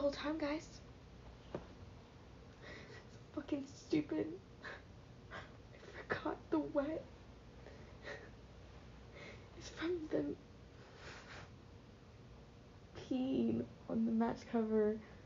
whole time, guys. It's fucking stupid. I forgot the wet. It's from them peeing on the match cover